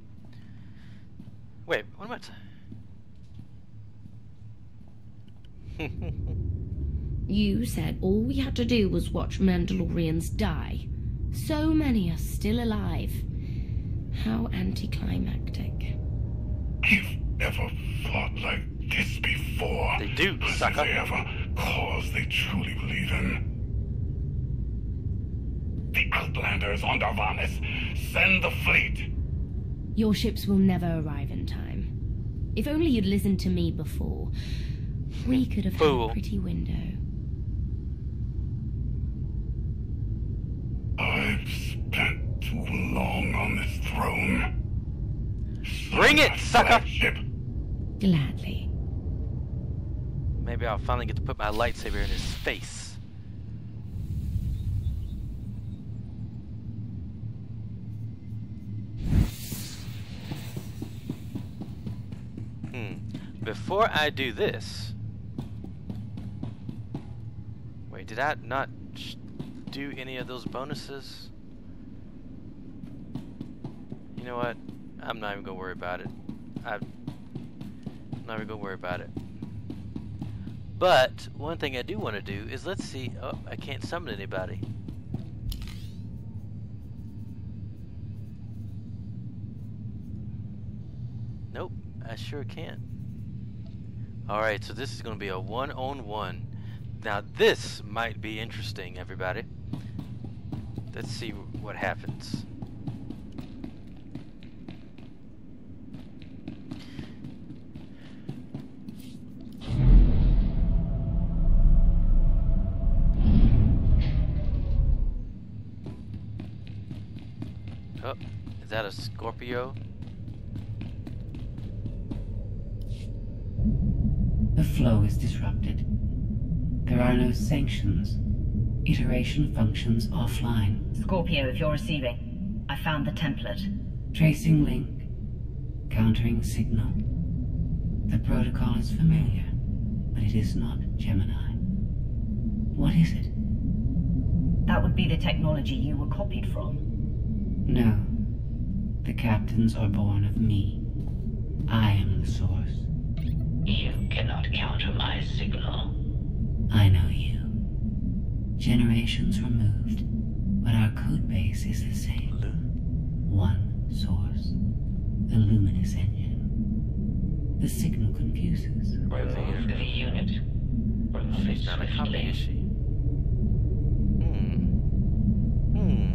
Wait, what am I You said all we had to do was watch Mandalorians die. So many are still alive. How anticlimactic. I've never fought like this before. They do, This sucker. is the ever cause they truly believe in. The Outlanders on Darvanis. Send the fleet. Your ships will never arrive in time. If only you'd listened to me before, we could have Fool. had a pretty window. I've spent too long on this throne. Bring it, sucker! Flagship. Gladly. Maybe I'll finally get to put my lightsaber in his face. Hmm. before I do this... Wait, did I not sh do any of those bonuses? You know what? I'm not even gonna worry about it. I'm not even gonna worry about it. But one thing I do want to do is, let's see. Oh, I can't summon anybody. Nope, I sure can't. Alright, so this is going to be a one-on-one. Now this might be interesting, everybody. Let's see what happens. Oh, is that a Scorpio? The flow is disrupted. There are no sanctions. Iteration functions offline. Scorpio, if you're receiving, I found the template. Tracing link. Countering signal. The protocol is familiar, but it is not Gemini. What is it? That would be the technology you were copied from. No. The captains are born of me. I am the source. You cannot counter my signal. I know you. Generations removed, but our code base is the same. One source. The luminous engine. The signal confuses. Remove the unit. Remove it swiftly. Hmm. Hmm.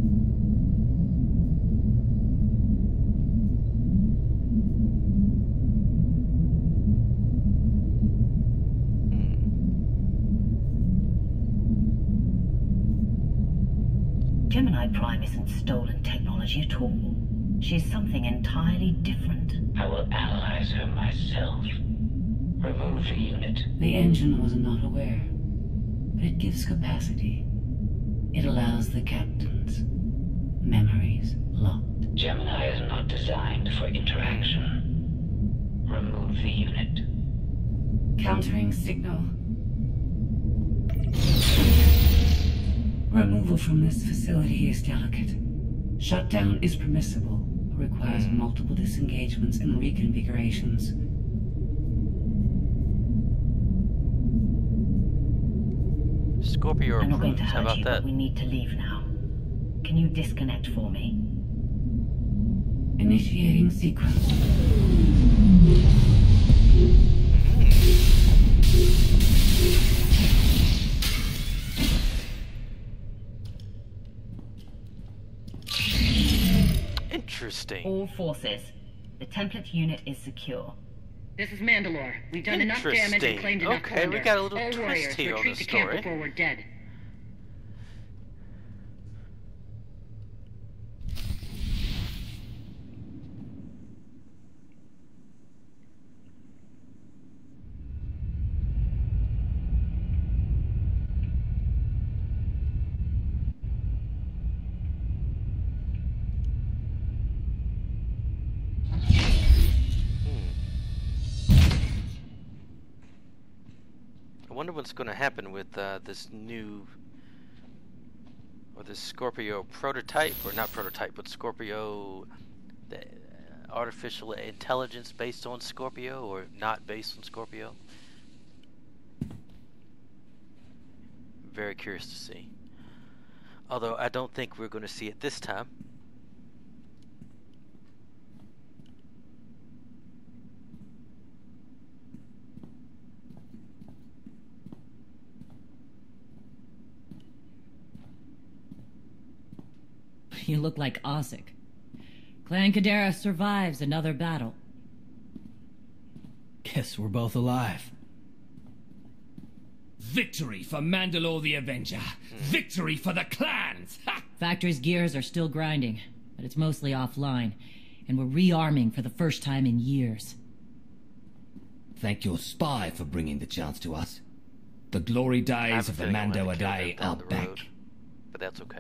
Gemini Prime isn't stolen technology at all. She's something entirely different. I will analyze her myself. Remove the unit. The engine was not aware, but it gives capacity. It allows the captains. Memories locked. Gemini is not designed for interaction. Remove the unit. Countering signal. Removal from this facility is delicate. Shutdown is permissible, but requires multiple disengagements and reconfigurations. Scorpio I'm not going approved. to How hurt about you, that? but we need to leave now. Can you disconnect for me? Initiating sequence. Interesting. All forces. The template unit is secure. This is Mandalore. We've done enough damage and claimed enough Okay, plunder. we got a little All twist warriors, here on retreat the to camp story. before we're dead. I wonder what's going to happen with uh, this new, or this Scorpio prototype, or not prototype, but Scorpio, the uh, artificial intelligence based on Scorpio, or not based on Scorpio. Very curious to see. Although I don't think we're going to see it this time. You look like Osik. Clan Kadera survives another battle. Guess we're both alive. Victory for Mandalore the Avenger. Victory for the clans. Ha! Factory's gears are still grinding, but it's mostly offline, and we're rearming for the first time in years. Thank your spy for bringing the chance to us. The glory days of the Mando Adae are back. Road, but that's okay.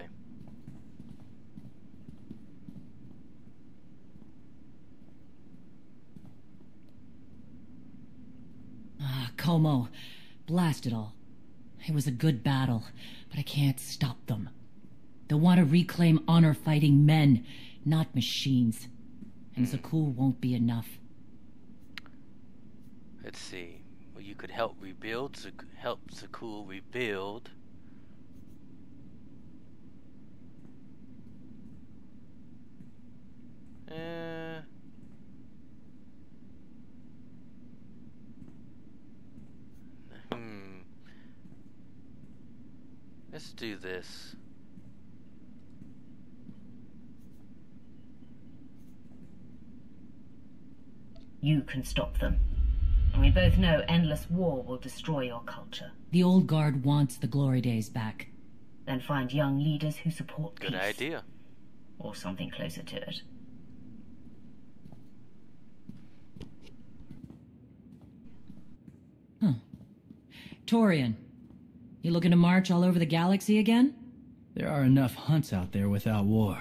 Como. Blast it all. It was a good battle, but I can't stop them. They want to reclaim honor-fighting men, not machines. And Zakul won't be enough. Let's see. Well, you could help rebuild, Zak help Zakul rebuild. Uh, hmm. Let's do this. You can stop them. And we both know endless war will destroy your culture. The old guard wants the glory days back. Then find young leaders who support peace. Good idea. Or something closer to it. Huh. Torian, you looking to march all over the galaxy again? There are enough hunts out there without war.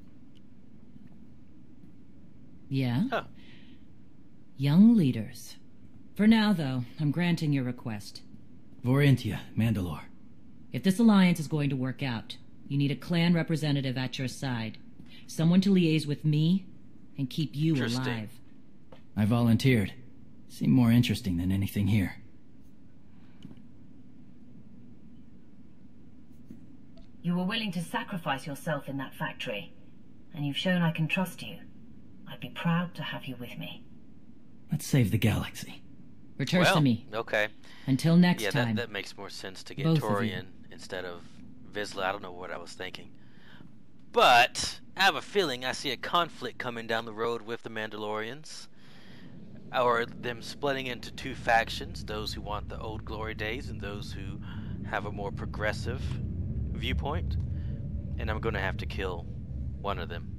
Yeah? Huh. Young leaders. For now, though, I'm granting your request. Vorentia, Mandalore. If this alliance is going to work out, you need a clan representative at your side. Someone to liaise with me and keep you alive. I volunteered. Seemed more interesting than anything here. You were willing to sacrifice yourself in that factory, and you've shown I can trust you. I'd be proud to have you with me. Let's save the galaxy. Return well, to me. Okay. Until next yeah, time. Yeah, that, that makes more sense to get Both Torian instead of Vizsla. I don't know what I was thinking. But I have a feeling I see a conflict coming down the road with the Mandalorians. Or them splitting into two factions, those who want the old glory days and those who have a more progressive viewpoint. And I'm going to have to kill one of them.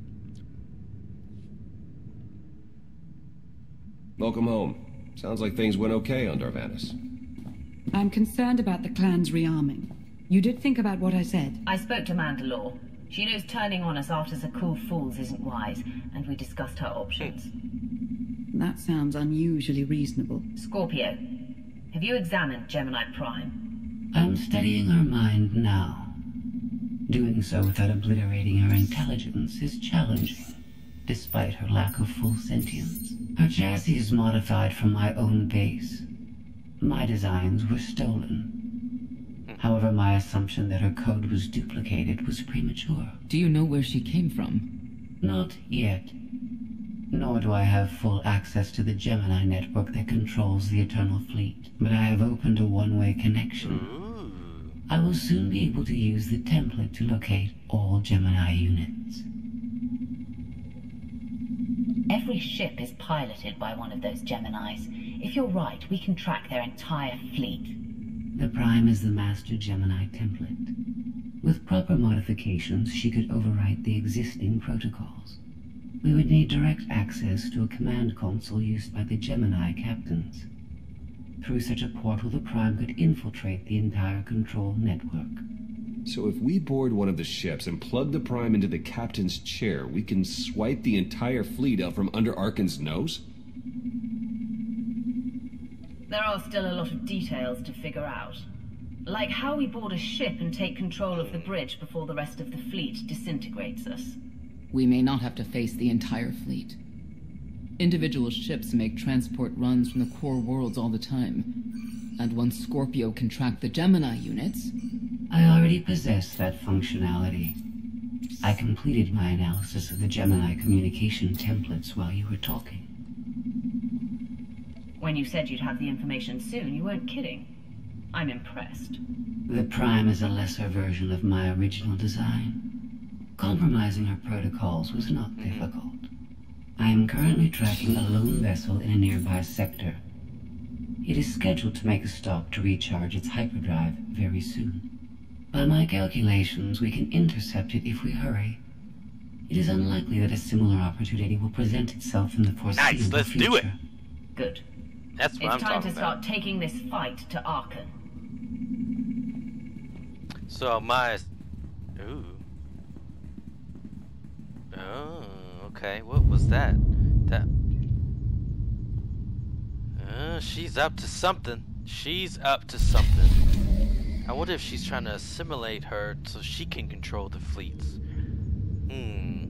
Welcome home. Sounds like things went okay on Darvanis. I'm concerned about the clan's rearming. You did think about what I said? I spoke to Mandalore. She knows turning on us after Zakul falls isn't wise, and we discussed her options. That sounds unusually reasonable. Scorpio, have you examined Gemini Prime? I'm studying her mind now. Doing so without obliterating her intelligence is challenging, despite her lack of full sentience. Her chassis is modified from my own base. My designs were stolen. However, my assumption that her code was duplicated was premature. Do you know where she came from? Not yet. Nor do I have full access to the Gemini network that controls the Eternal Fleet. But I have opened a one-way connection. I will soon be able to use the template to locate all Gemini units. Every ship is piloted by one of those Geminis. If you're right, we can track their entire fleet. The Prime is the master Gemini template. With proper modifications, she could overwrite the existing protocols. We would need direct access to a command console used by the Gemini captains. Through such a portal, the Prime could infiltrate the entire control network. So if we board one of the ships and plug the Prime into the captain's chair, we can swipe the entire fleet out from under Arkan's nose? There are still a lot of details to figure out. Like how we board a ship and take control of the bridge before the rest of the fleet disintegrates us. We may not have to face the entire fleet. Individual ships make transport runs from the core worlds all the time. And once Scorpio can track the Gemini units... I already possess that functionality. I completed my analysis of the Gemini communication templates while you were talking. When you said you'd have the information soon, you weren't kidding. I'm impressed. The Prime is a lesser version of my original design. Compromising her protocols was not difficult. I am currently tracking a lone vessel in a nearby sector. It is scheduled to make a stop to recharge its hyperdrive very soon. By my calculations, we can intercept it if we hurry. It is unlikely that a similar opportunity will present itself in the foreseeable Nice, let's future. do it. Good. That's what it's I'm time talking to start about. taking this fight to Arkan. So my, ooh, oh, okay. What was that? That. Uh, Uh, she's up to something. She's up to something. I wonder if she's trying to assimilate her so she can control the fleets. Hmm.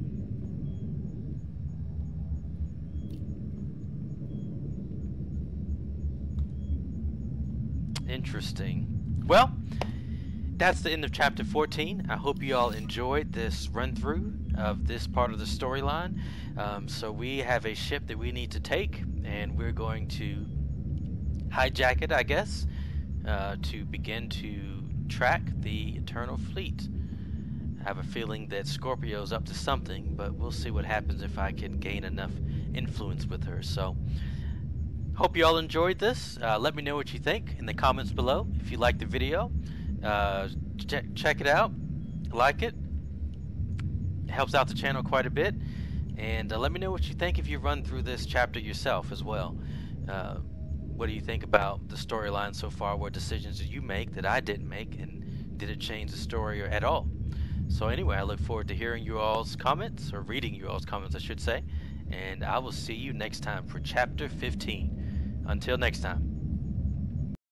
Interesting. Well, that's the end of chapter fourteen. I hope you all enjoyed this run through of this part of the storyline. Um, so we have a ship that we need to take, and we're going to hijack it, I guess, uh, to begin to track the Eternal Fleet. I have a feeling that Scorpio's up to something, but we'll see what happens if I can gain enough influence with her. So, hope you all enjoyed this. Uh, let me know what you think in the comments below. If you liked the video, uh, ch check it out, like it. It helps out the channel quite a bit. And uh, let me know what you think if you run through this chapter yourself as well. Uh, what do you think about the storyline so far? What decisions did you make that I didn't make? And did it change the story or at all? So anyway, I look forward to hearing you all's comments, or reading you all's comments, I should say. And I will see you next time for chapter fifteen. Until next time.